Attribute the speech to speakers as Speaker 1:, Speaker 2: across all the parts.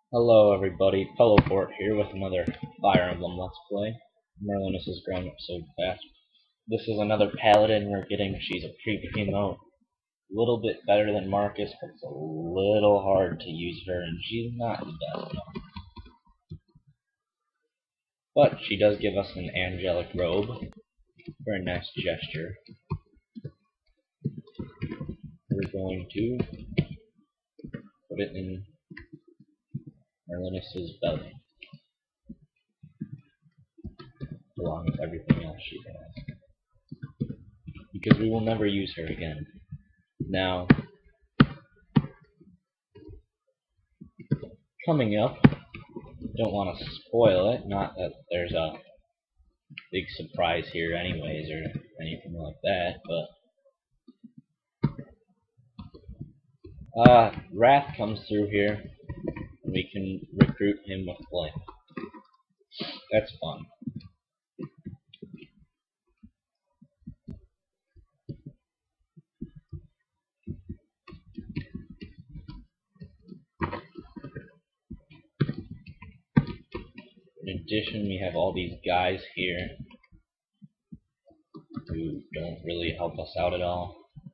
Speaker 1: Hello everybody, Teleport here with another Fire Emblem Let's Play. Merlinus has grown up so fast. This is another paladin we're getting. She's a pre-primo. A little bit better than Marcus, but it's a little hard to use her, and she's not the best. But she does give us an angelic robe. Very nice gesture. We're going to put it in Merlinus's belly, along with everything else she has. Because we will never use her again. Now, coming up, don't want to spoil it, not that there's a big surprise here anyways or anything like that, but Wrath comes through here and we can recruit him with Flame. That's fun. In addition, we have all these guys here who don't really help us out at all.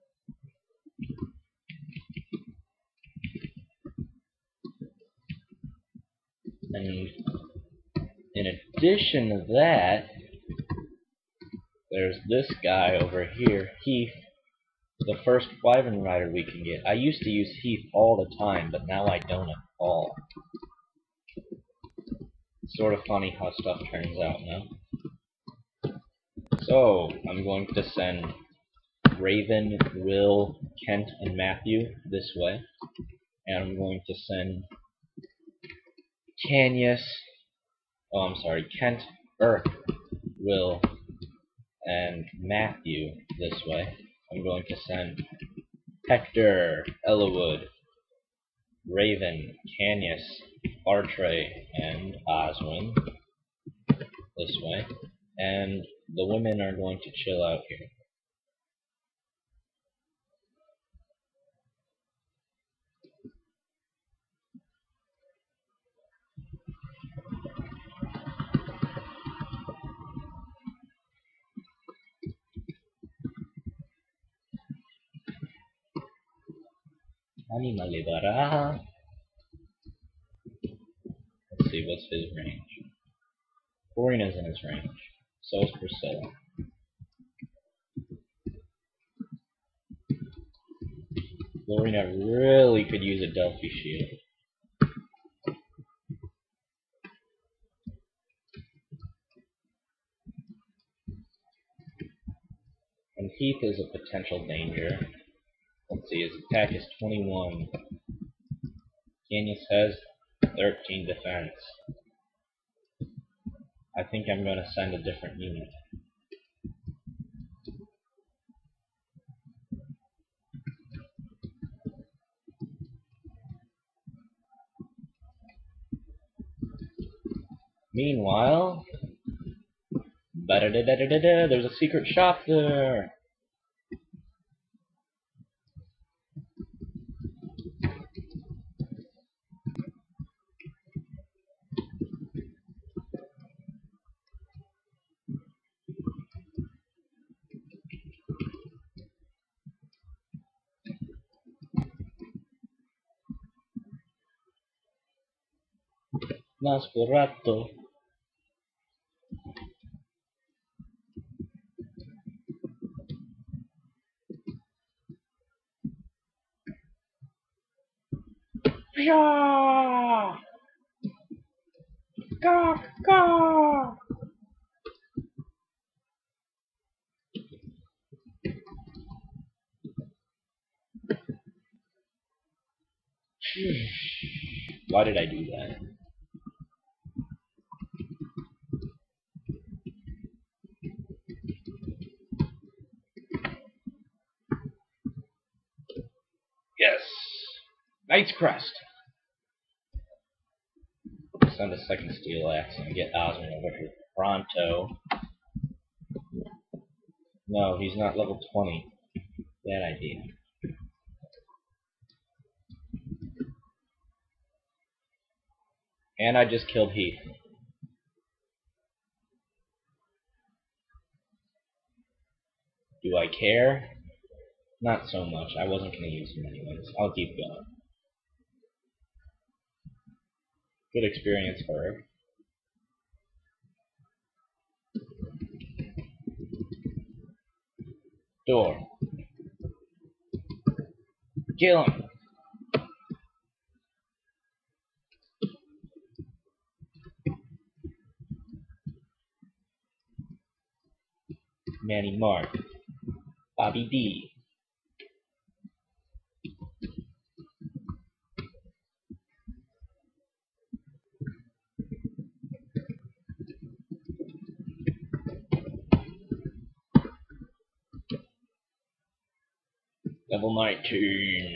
Speaker 1: And in addition to that, there's this guy over here, Heath, the first Wyvern Rider we can get. I used to use Heath all the time, but now I don't at all. It's sort of funny how stuff turns out now. So, I'm going to send Raven, Will, Kent, and Matthew this way. And I'm going to send Kent, Earth, Will, and Matthew this way. I'm going to send Hector, Ellawood, Raven, Canius, Bartray, and Oswin this way. And the women are going to chill out here. Anima libera. Let's see, what's his range? Corina's in his range. So is Priscilla. Lorena really could use a Delphi shield. And Heath is a potential danger. Let's see, his attack is 21. Canius has 13 defense. I think I'm going to send a different unit. Meanwhile, there's a secret shop there. Nosferatu. Pshaw! Gawk, gawk! Why did I do that? Yes! Knight's Crest! Send a second Steel Axe and get Osmond over here pronto. No, he's not level 20. Bad idea. And I just killed Heath. Do I care? Not so much. I wasn't going to use him anyways. I'll keep going. Good experience for her. Door. Kill him! Manny Mark. Bobby D. Level 19.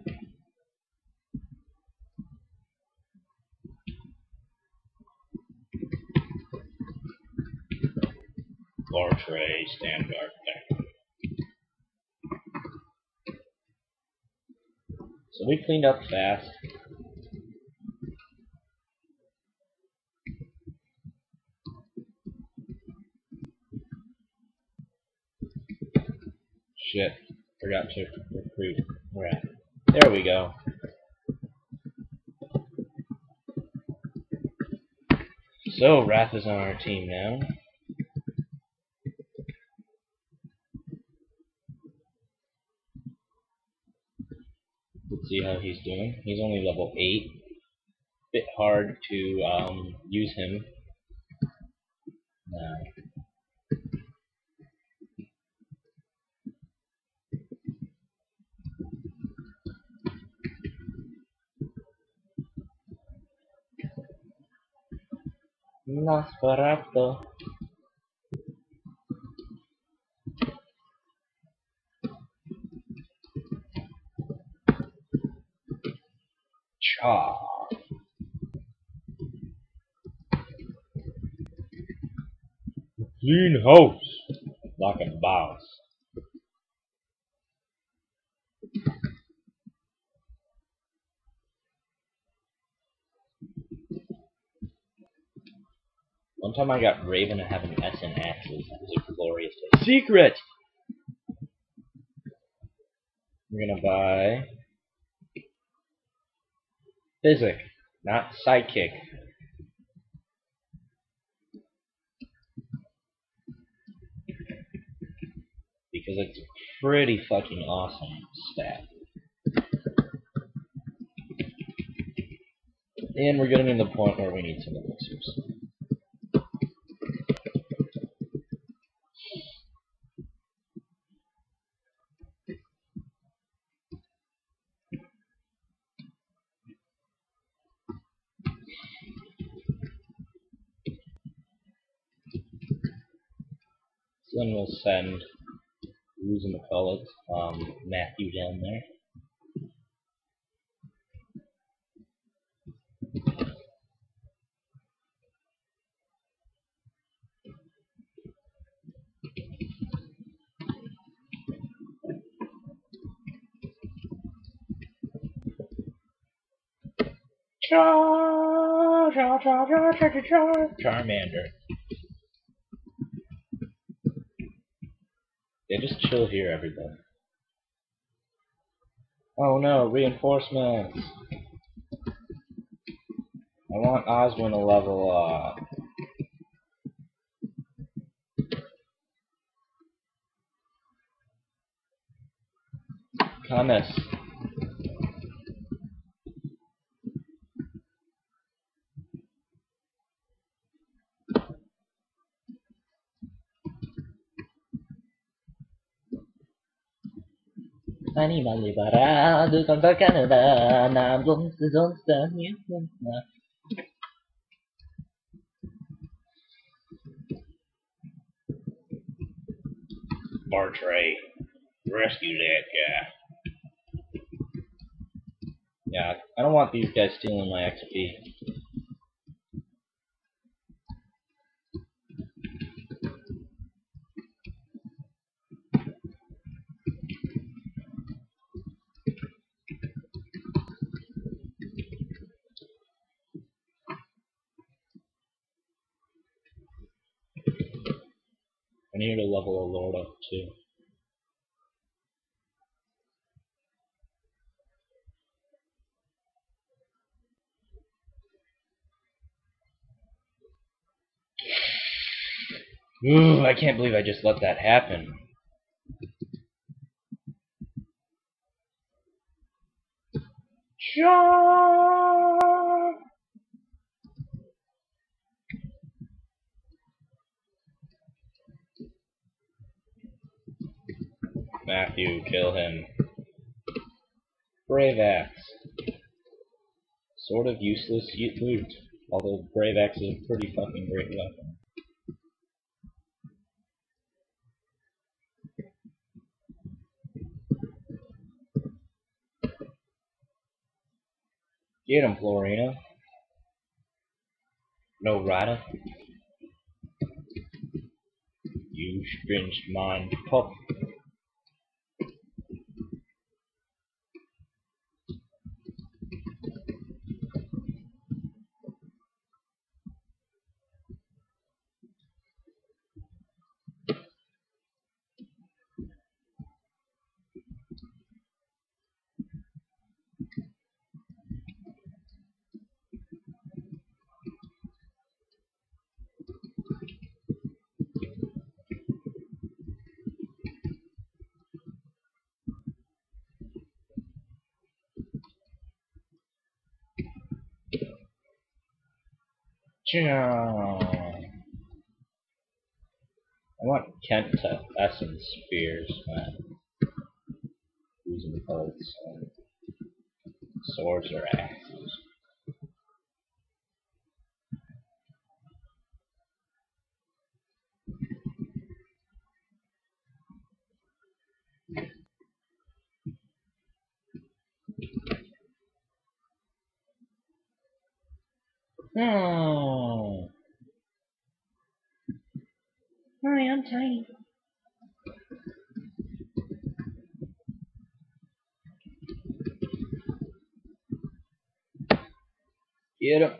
Speaker 1: Portray standard thing. So we cleaned up fast. Shit. Forgot to recruit Wrath. There we go. So Wrath is on our team now. Let's see how he's doing. He's only level 8. Bit hard to use him now. Nosferatu. Cha. Clean house. Like a boss. One time I got Raven to have an S in axes. That was a glorious day. Secret! We're gonna buy Physic, not Psychic. Because it's a pretty fucking awesome stat. And we're getting to the point where we need some elixirs. So then we'll send Matthew down there. Charmander. Yeah, just chill here, everybody. Oh no, reinforcements! I want Oswin to level up. Camus. Animal liberado contra Canadá, na blomster zonster, Bartray, rescue that guy. Yeah, I don't want these guys stealing my XP. I need to level a lord up too. Ooh, I can't believe I just let that happen. Matthew, kill him. Brave Axe. Sort of useless loot, although Brave Axe is a pretty fucking great weapon. Get him, Florina. No rider. You strange mind pup. I want Kent to essence spears, man. Using parts and swords or axes. Oh. Hi, I'm tiny. Get him.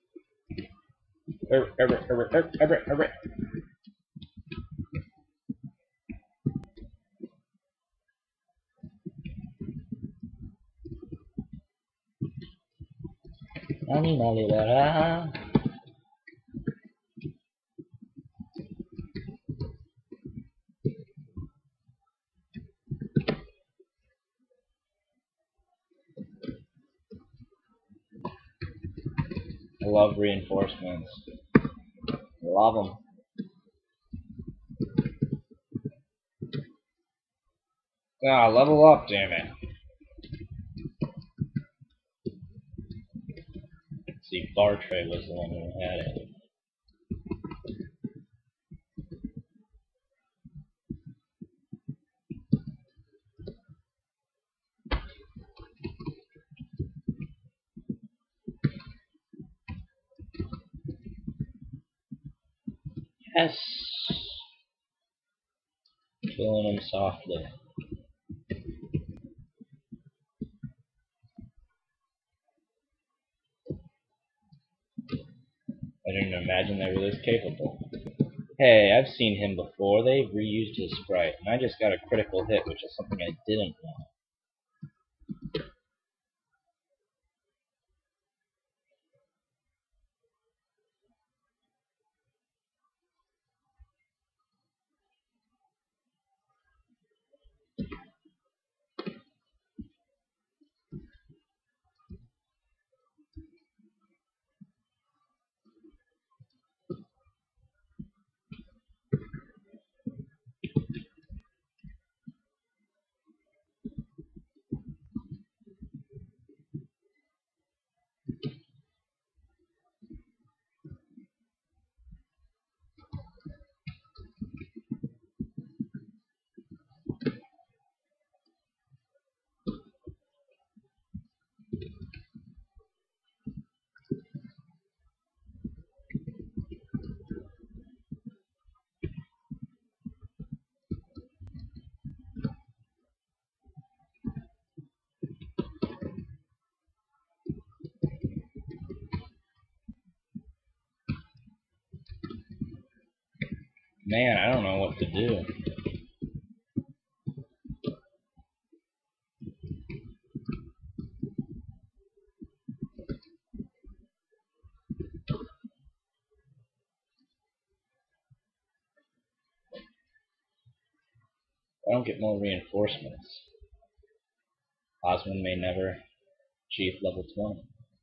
Speaker 1: I love reinforcements. I love them. Ah, level up, damn it. See, Bartray was the one who had it. Yes. Killing him softly. I didn't imagine they were this capable. Hey, I've seen him before. They've reused his sprite, and I just got a critical hit, which is something I didn't want. Man, I don't know what to do. I don't get more reinforcements. Osmond may never achieve level 20.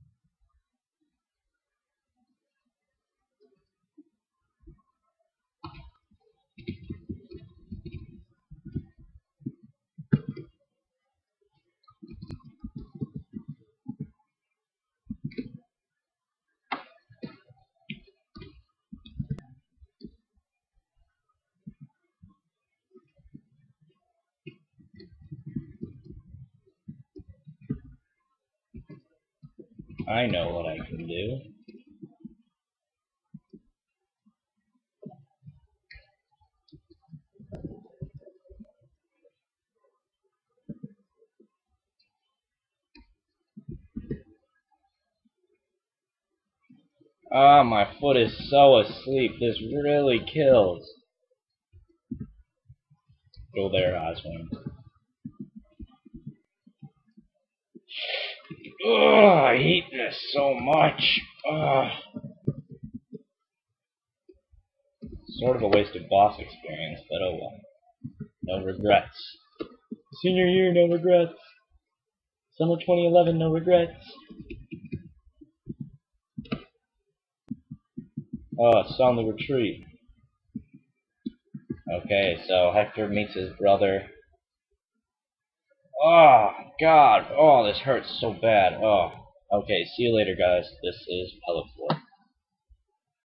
Speaker 1: I know what I can do. Ah, my foot is so asleep. This really kills. Go there, Oswin. Ugh, I hate this so much. Ugh. Sort of a waste of boss experience, but oh well. No regrets. Senior year, no regrets. Summer 2011, no regrets. Oh, it's on the retreat. Okay, so Hector meets his brother. Oh, God. Oh, this hurts so bad. Oh. Okay, see you later, guys. This is Pellet4.